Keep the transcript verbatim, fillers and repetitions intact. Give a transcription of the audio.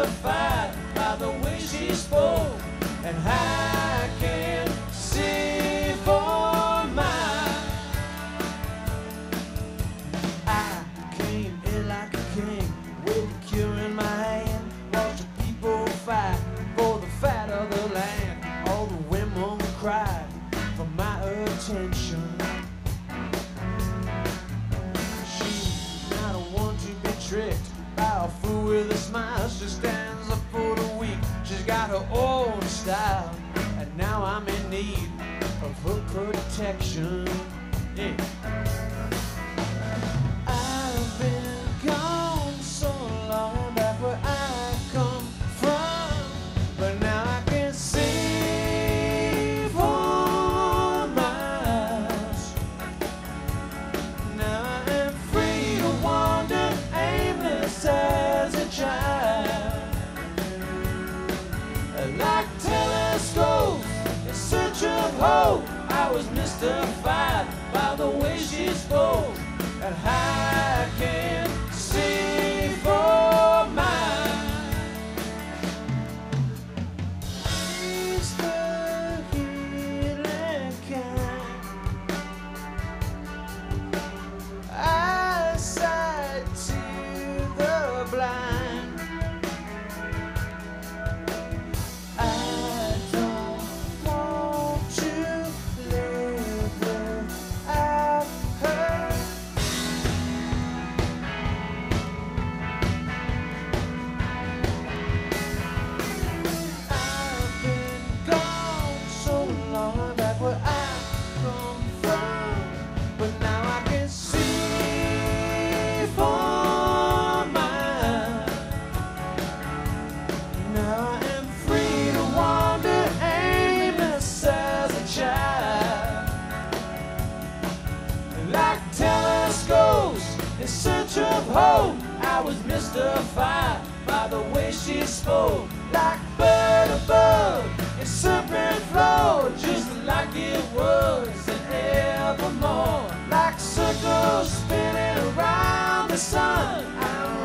mystified by the way she spoke, and I can't see for mine. I came in like a king with a cure in my hand, watched the people fight for the fat of the land. All the women cried for my attention. She's not a one to be tricked by a fool with a smile. She stands up for the weak, she's got her own style, and now I'm in need of her protection. Yeah. I've been gone so long back where I come from, but now I can see for miles. Now I am free to wander aimless as a child, like telescopes in search of hope. I was mystified by the way she spoke, and I can't see for mine. She's the healing kind, eyesight to the blind. I don't want to live without her. I've been gone so long back where I come from, but now I can see for mine. Now I am free to wander aimless as a child, like telescopes in search of hope. I was mystified by the way she spoke, like bird above and serpent flow, just like it was and evermore. Like circles spinning around the sun, I'm